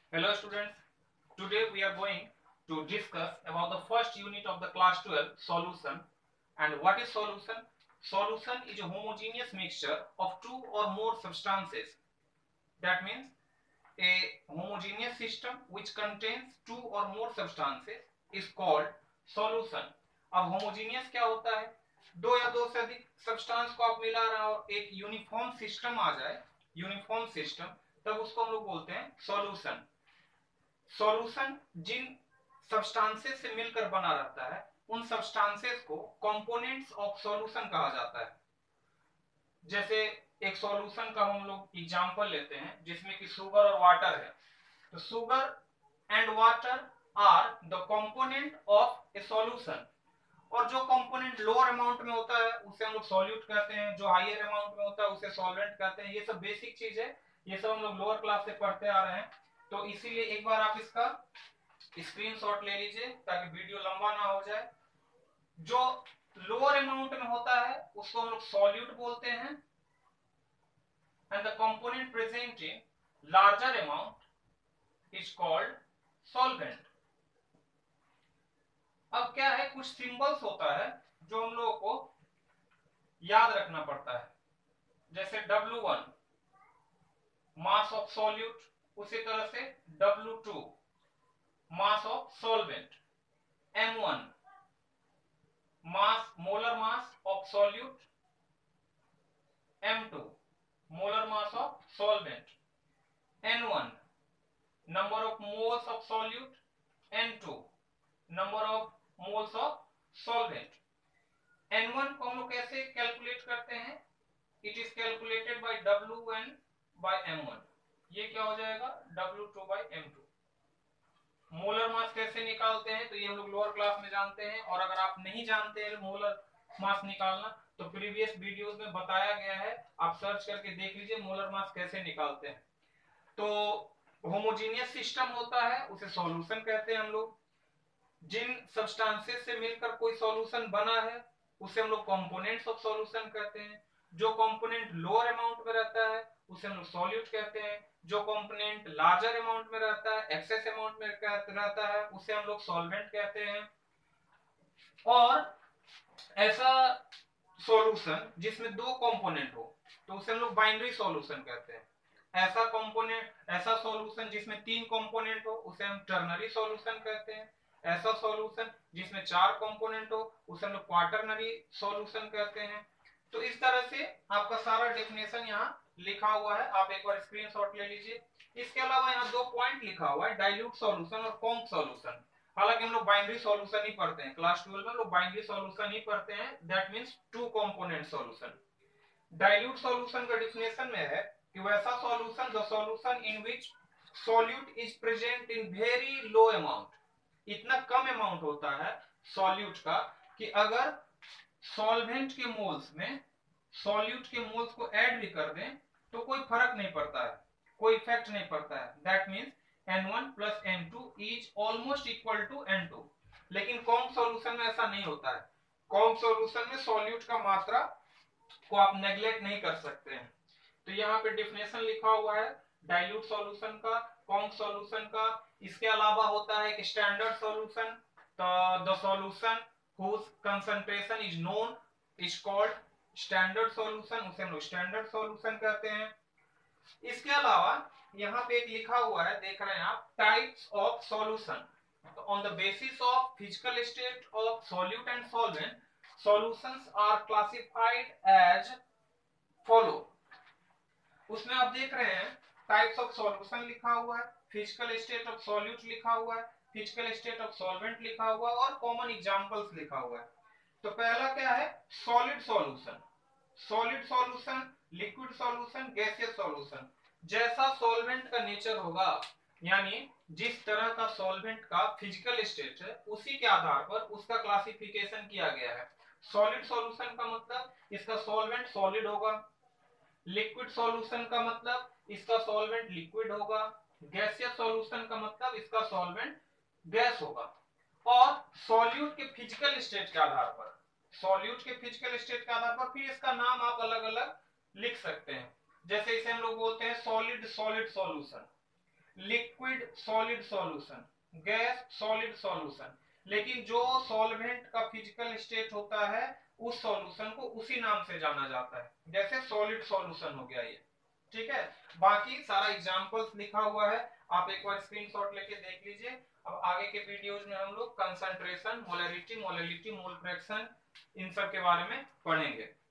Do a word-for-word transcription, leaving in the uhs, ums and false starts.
Hello students, today we are going to discuss about the first unit of the class twelve solution. And what is solution? Solution is a homogeneous mixture of two or more substances. That means a homogeneous system which contains two or more substances is called solution. अब homogeneous क्या होता है? दो या दो से अधिक substance को आप मिला रहे हो, एक यूनिफॉर्म सिस्टम आ जाए, यूनिफॉर्म सिस्टम, तब उसको हम लोग बोलते हैं सॉल्यूशन. सॉल्यूशन जिन सब्सटेंसेस से मिलकर बना रहता है उन सब्सटेंसेस को कंपोनेंट्स ऑफ सॉल्यूशन कहा जाता है. जैसे एक सॉल्यूशन का हम लोग एग्जांपल लेते हैं जिसमें कि शुगर और वाटर है. तो sugar and water are the component of a solution. और जो कंपोनेंट लोअर अमाउंट में होता है उसे हम लोग सॉल्यूट कहते हैं, जो हायर अमाउंट में होता है उसे सॉल्वेंट कहते हैं. ये सब बेसिक चीज है, ये सब हम लोग लोअर क्लास से पढ़ते आ रहे हैं. तो इसीलिए एक बार आप इसका स्क्रीनशॉट ले लीजिए ताकि वीडियो लंबा ना हो जाए. जो लोअर अमाउंट में होता है उसको हम लोग सॉल्यूट बोलते हैं, and the component present in larger amount is called solvent. अब क्या है, कुछ सिंबल्स होता है जो हम लोगों को याद रखना पड़ता है. जैसे W one mass of solute, उसी तरह से W to mass of solvent, M one mass molar mass of solute, M to molar mass of solvent, N one number of moles of solute, N to number of moles of solvent. N one को हम लोग कैसे calculate करते हैं? It is calculated by W N bye M one. ये क्या हो जाएगा? W two bye M to. Molar mass कैसे निकालते हैं? तो ये हम लोग लोअर क्लास में जानते हैं, और अगर आप नहीं जानते हैं मोलर मास निकालना तो प्रीवियस वीडियोस में बताया गया है, आप सर्च करके देख लीजिए मोलर मास कैसे निकालते हैं. तो होमोजेनियस सिस्टम होता है उसे सॉल्यूशन कहते हैं हम लोग. जिन सब्सटेंसेस से मिलकर कोई सॉल्यूशन बना है उसे हम लोग कंपोनेंट्स ऑफ सॉल्यूशन कहते हैं. जो कंपोनेंट लोअर अमाउंट में रहता है उसे हम लोग सॉल्यूट कहते हैं. जो कंपोनेंट लार्जर अमाउंट में रहता है, एक्सेस अमाउंट में रहता है, उसे हम लोग सॉल्वेंट कहते हैं. और ऐसा सॉल्यूशन जिसमें दो कंपोनेंट हो तो उसे हम लोग बाइनरी सॉल्यूशन कहते हैं. ऐसा कंपोनेंट ऐसा सॉल्यूशन जिसमें तीन कंपोनेंट हो उसे हम टर्नरी सॉल्यूशन कहते हैं. ऐसा सॉल्यूशन जिसमें चार कंपोनेंट हो उसे हम लोग क्वाटरनरी सॉल्यूशन कहते हैं. तो इस तरह से आपका सारा डेफिनेशन यहाँ लिखा हुआ है, आप एक बार स्क्रीनशॉट ले लीजिए. इसके अलावा यहाँ दो पॉइंट लिखा हुआ है, डाइल्यूट सॉल्यूशन और कॉम्प सॉल्यूशन. हालांकि हम लोग बाइनरी सॉल्यूशन ही पढ़ते हैं, क्लास ट्वेल्व में हम लोग बाइनरी सॉल्यूशन ही पढ़ते हैं, that means two component solution. Dilute solution का डेफिनेशन में है कि वैसा solution the solution in which solute is present in very low amount. इतना कम अमाउंट होता है सॉल्यूट का कि अगर सॉल्वेंट के मोल्स में सॉल्यूट के मोल्स को ऐड भी कर दें तो कोई फर्क नहीं पड़ता है, कोई इफेक्ट नहीं पड़ता है. That means N one plus N two is almost equal to N two. लेकिन कॉम्प सॉल्यूशन में ऐसा नहीं होता है. कॉम्प सॉल्यूशन में सॉल्यूट का मात्रा को आप नेग्लेक्ट नहीं कर सकते हैं. तो यहाँ पे डेफिनेशन लिखा हुआ है डाइल्यूट सॉल्यूशन का, कॉम्प सॉल्यूशन का. इसके अलावा होता है एक standard solution. The solution whose concentration is known is called standard solution, उसे हम लोग स्टैंडर्ड सॉल्यूशन कहते हैं. इसके अलावा यहाँ पे एक लिखा हुआ है, देख रहे हैं आप, types of solution. On the basis of physical state of solute and solvent solutions are classified as follow. उसमें आप देख रहे हैं टाइप्स ऑफ सॉल्यूशन लिखा हुआ है, फिजिकल स्टेट ऑफ सॉल्यूट लिखा हुआ है, फिजिकल स्टेट ऑफ सॉल्वेंट लिखा हुआ है, और कॉमन एग्जांपल्स लिखा हुआ है. तो पहला क्या है? Solid solution. Solid solution, liquid solution, gaseous solution. जैसा सॉल्वेंट का नेचर होगा, यानी जिस तरह का सॉल्वेंट का फिजिकल स्टेट है उसी के आधार पर उसका क्लासिफिकेशन किया गया है. सॉलिड सॉल्यूशन का मतलब इसका सॉल्वेंट सॉलिड होगा. लिक्विड सॉल्यूशन का मतलब इसका सॉल्वेंट लिक्विड होगा. गैसियस सॉल्यूशन का मतलब इसका सॉल्वेंट गैस होगा. और सॉल्यूट के फिजिकल स्टेट के आधार पर सॉल्यूट के फिजिकल स्टेट के आधार पर फिर इसका नाम आप अलग अलग लिख सकते हैं. जैसे इसे हम लोग बोलते हैं solid solid solution, liquid solid solution, gas solid solution. लेकिन जो सॉल्वेंट का फिजिकल स्टेट होता है उस सॉल्यूशन को उसी नाम से जाना जाता है, जैसे सॉलिड सॉल्यूशन हो गया ये। ठीक है, बाकी सारा एग्जांपल्स लिखा हुआ है, आप एक बार स्क्रीनशॉट लेके देख लीजिए। अब आगे के वीडियोज में हम लोग concentration, molarity, molality, mole fraction इन सब के बारे में पढ़ेंगे।